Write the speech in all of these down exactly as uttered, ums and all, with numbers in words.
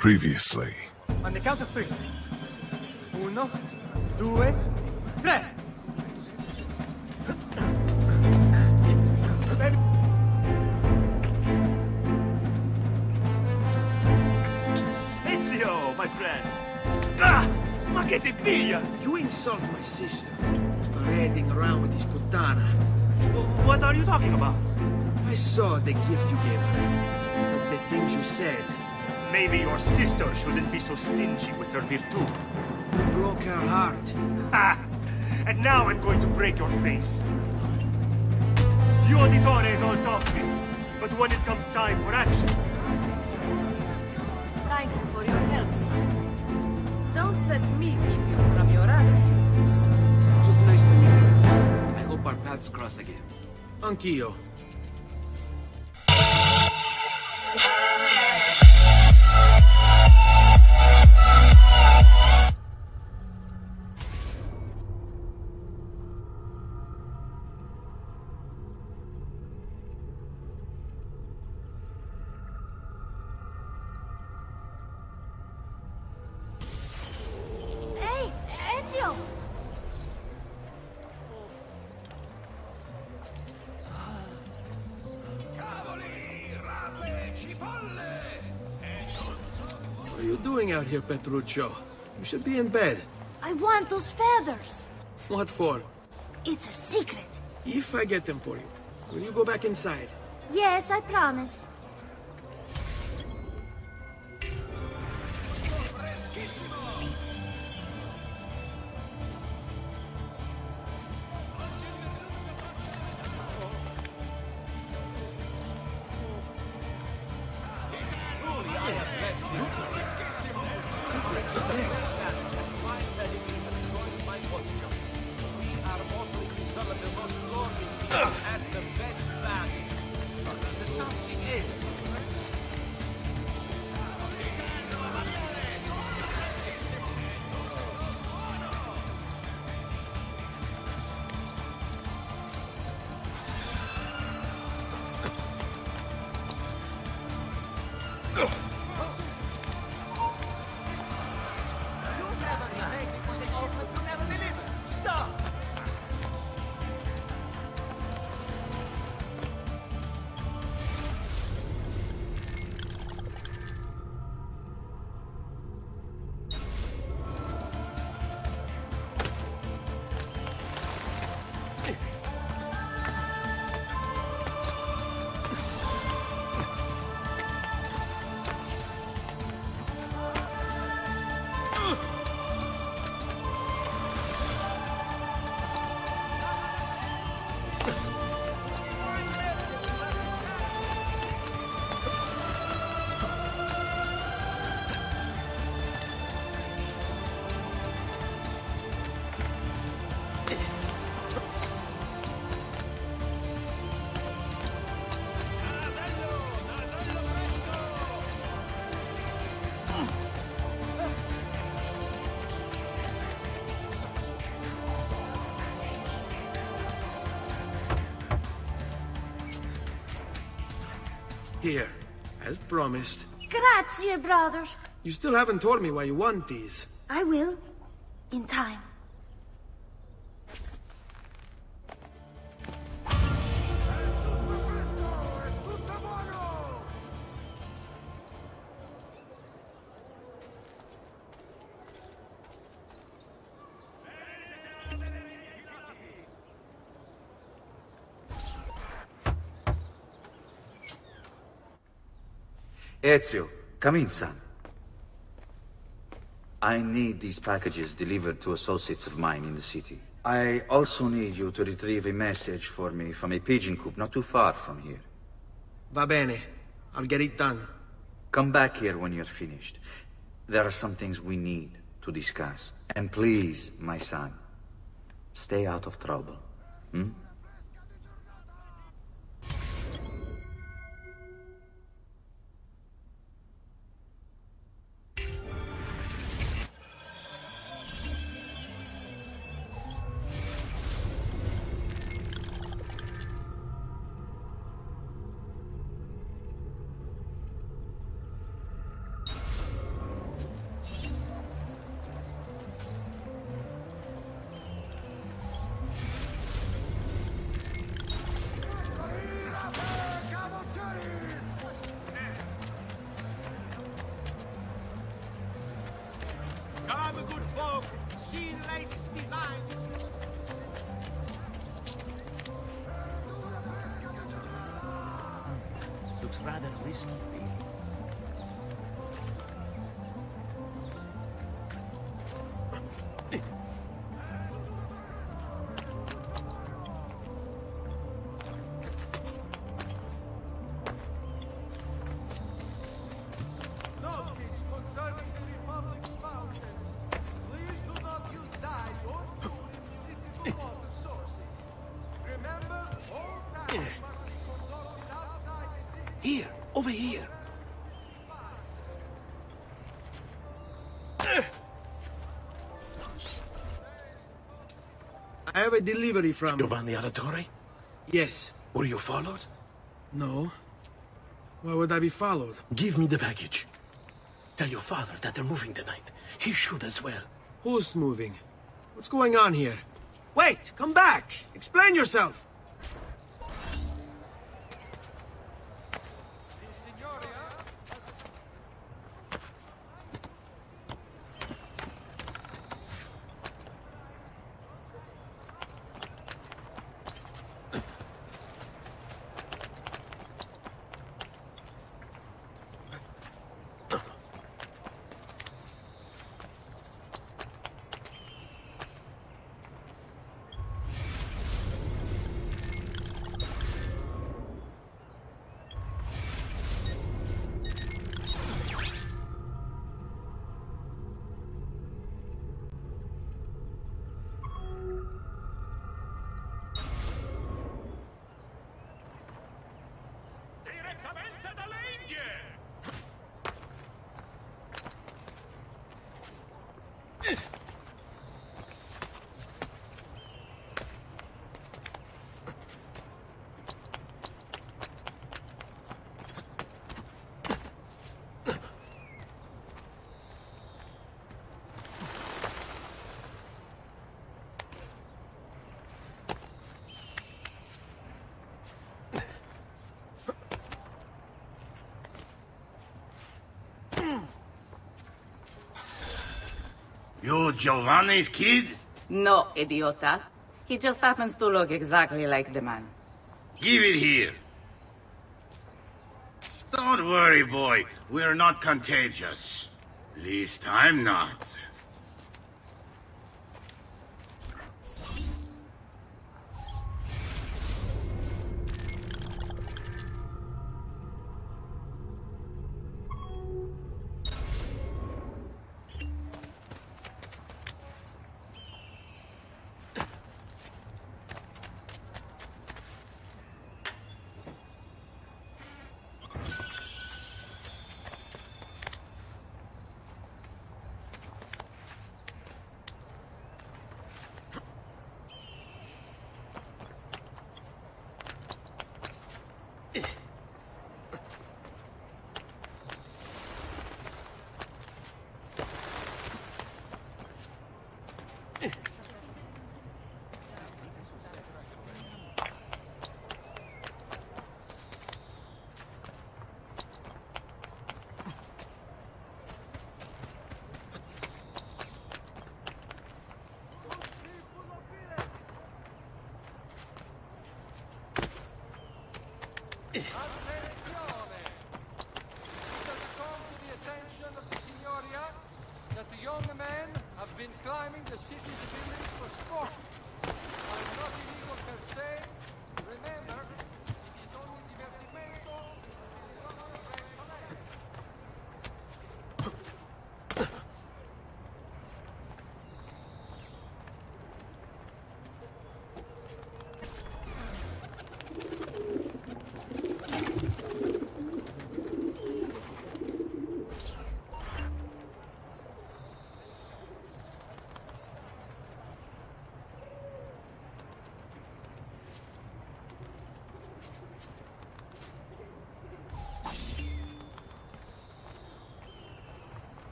Previously. On the count of three. Uno, due, tre. Ezio, my friend. Ah! Ma che ti piglia? You insult my sister. Parading around with this puttana. What are you talking about? I saw the gift you gave her. The things you said. Maybe your sister shouldn't be so stingy with her virtù. You broke her heart. Ah! And now I'm going to break your face. You Auditore is all talking, but when it comes time for action... Thank you for your help, son. Don't let me keep you from your other duties. It was nice to meet you. I hope our paths cross again. Anch'io. Hey, Ezio! What are you doing out here, Petruccio? You should be in bed. I want those feathers. What for? It's a secret. If I get them for you, will you go back inside? Yes, I promise. Here, as promised. Grazie, brother. You still haven't told me why you want these. I will. In time. Ezio, come in, son. I need these packages delivered to associates of mine in the city. I also need you to retrieve a message for me from a pigeon coop not too far from here. Va bene. I'll get it done. Come back here when you're finished. There are some things we need to discuss. And please, my son, stay out of trouble. Hmm? looks rather risky, really. Here, over here. I have a delivery from... Giovanni Auditore? Yes. Were you followed? No. Why would I be followed? Give me the package. Tell your father that they're moving tonight. He should as well. Who's moving? What's going on here? Wait! Come back! Explain yourself! You Giovanni's kid? No, idiota. He just happens to look exactly like the man. Give it here. Don't worry, boy. We're not contagious. Least I'm not.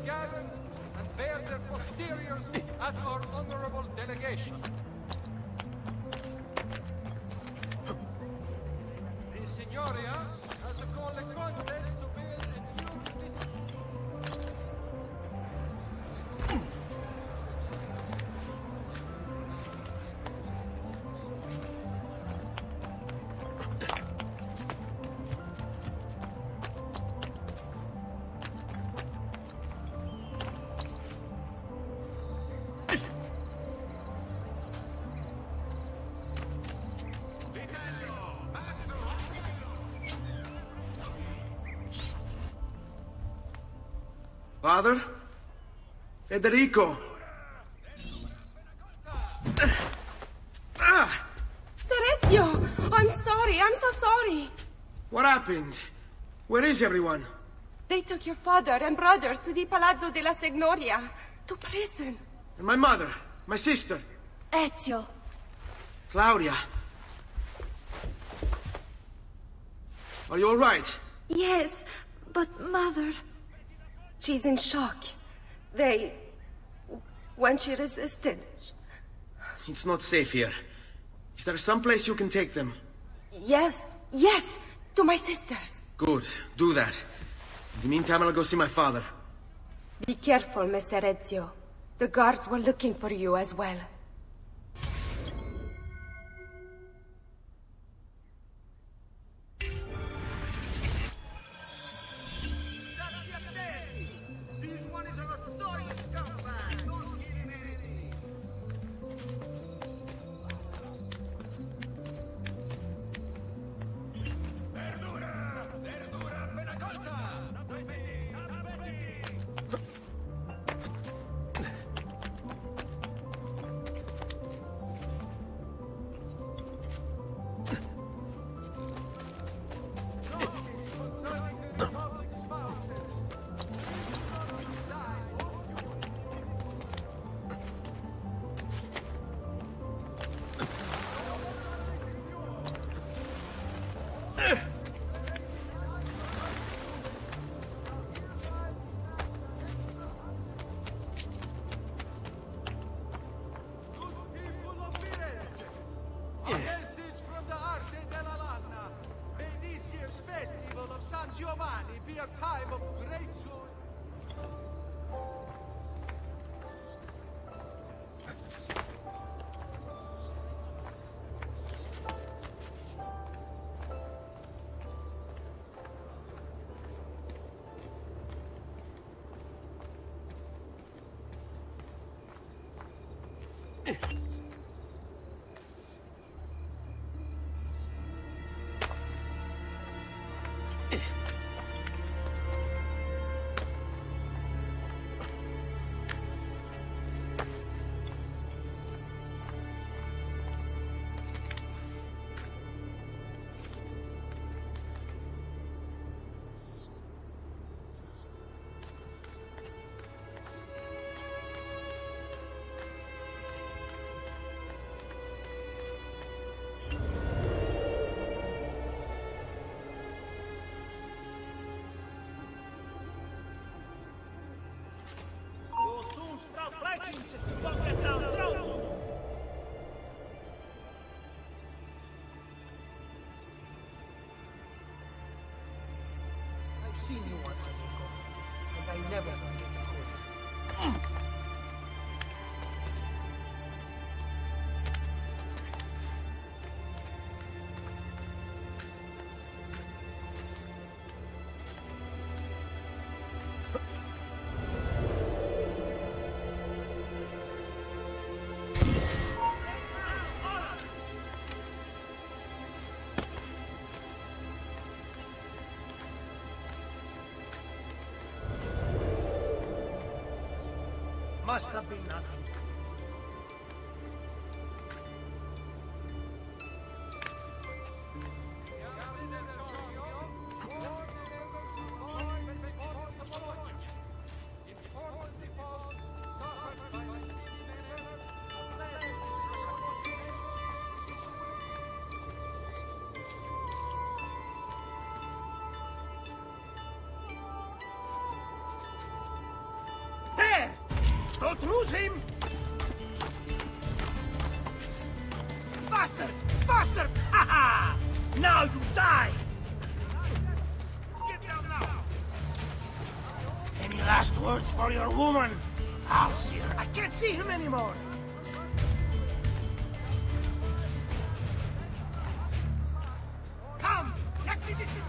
gathered and bare their posteriors at our honorable delegation. The Signoria has called a contest to build a new... Father? Federico! Ah! Ser Ezio! I'm sorry, I'm so sorry! What happened? Where is everyone? They took your father and brothers to the Palazzo della Signoria, to prison. And my mother, my sister. Ezio. Claudia. Are you all right? Yes, but mother... She's in shock. They... When she resisted... It's not safe here. Is there some place you can take them? Yes, yes! To my sisters. Good, do that. In the meantime, I'll go see my father. Be careful, Mister Ezio. The guards were looking for you as well. never understood. Must have been nothing. Don't lose him! Faster! Faster! Ha ha! Now you die! Get down now! Any last words for your woman? I'll see her. I can't see him anymore! Come! Let me this.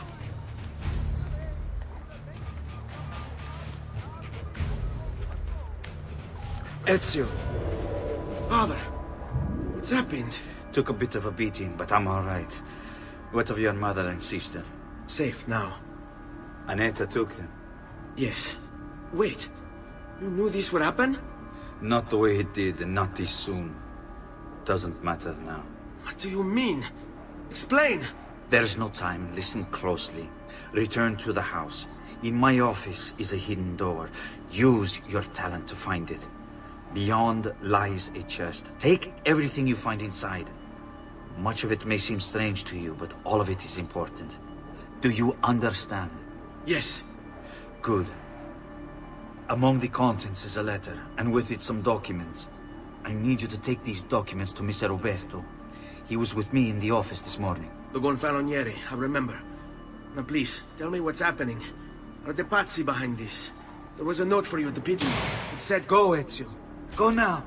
Ezio. Father. What's happened? Took a bit of a beating, but I'm all right. What of your mother and sister? Safe now. Annetta took them. Yes. Wait. You knew this would happen? Not the way it did, and not this soon. Doesn't matter now. What do you mean? Explain! There's no time. Listen closely. Return to the house. In my office is a hidden door. Use your talent to find it. Beyond lies a chest. Take everything you find inside. Much of it may seem strange to you, but all of it is important. Do you understand? Yes. Good. Among the contents is a letter, and with it some documents. I need you to take these documents to Mister Roberto. He was with me in the office this morning. The Gonfaloniere, I remember. Now please, tell me what's happening. Are the Pazzi behind this? There was a note for you at the pigeon. It said, go, Ezio. Go now.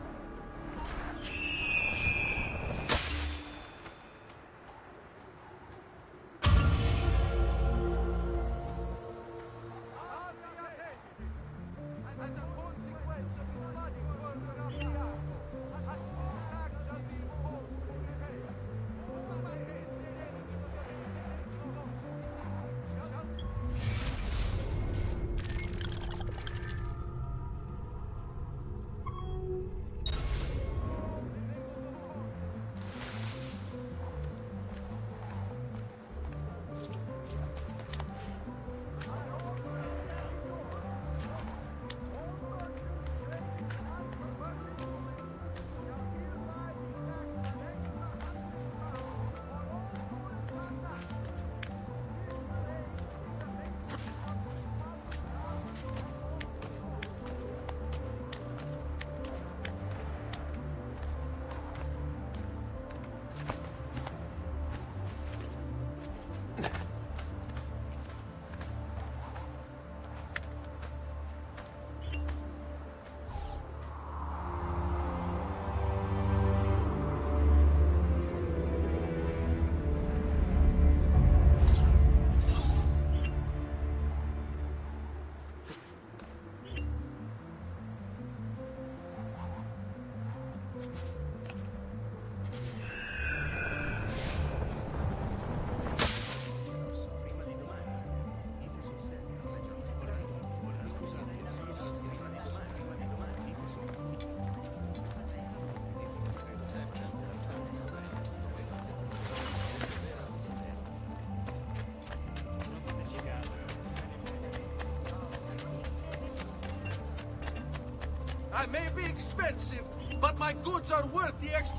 I may be expensive, but my goods are worth the ex-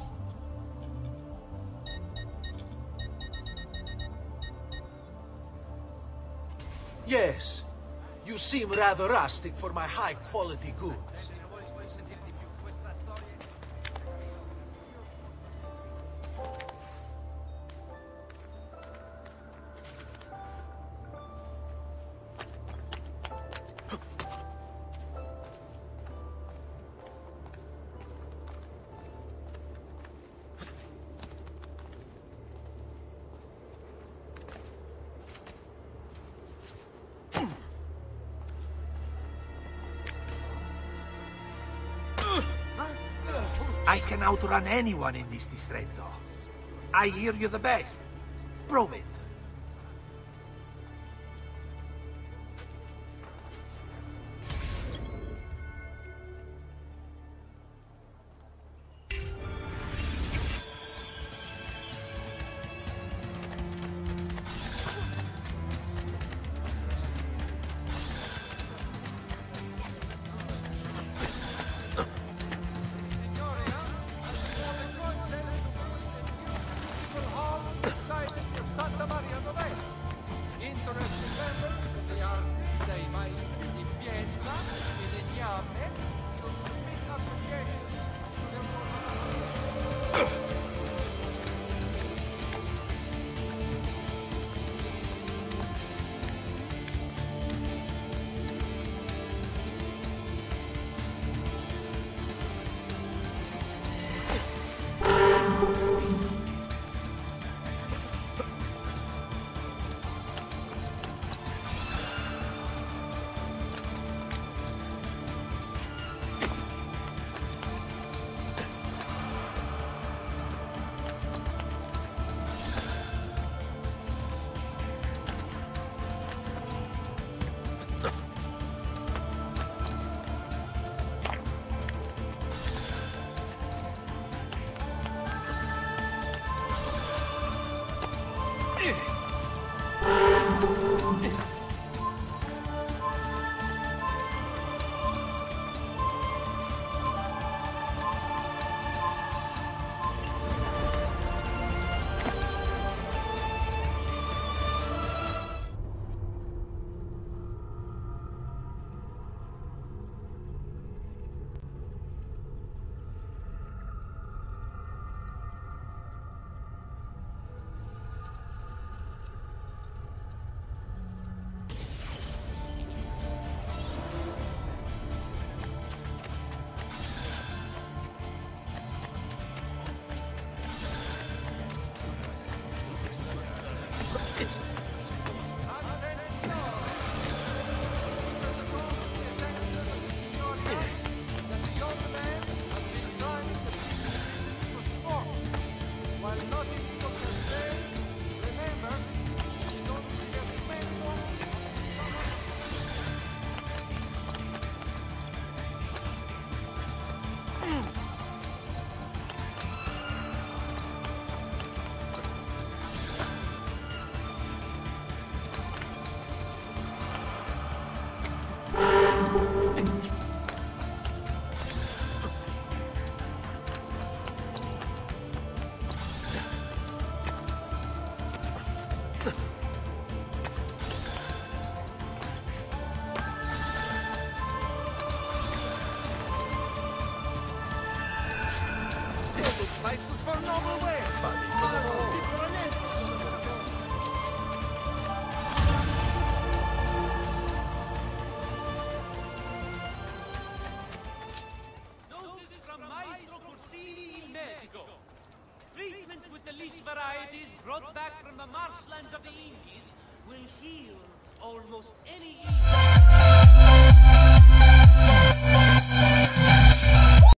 Yes, you seem rather rustic for my high-quality goods. I can outrun anyone in this distretto. I hear you're the best. Prove it. Santa License for noble way. Notice from Maestro Corsini il Medico. Treatment with the least varieties brought back from the marshlands of the Indies will heal almost any evil.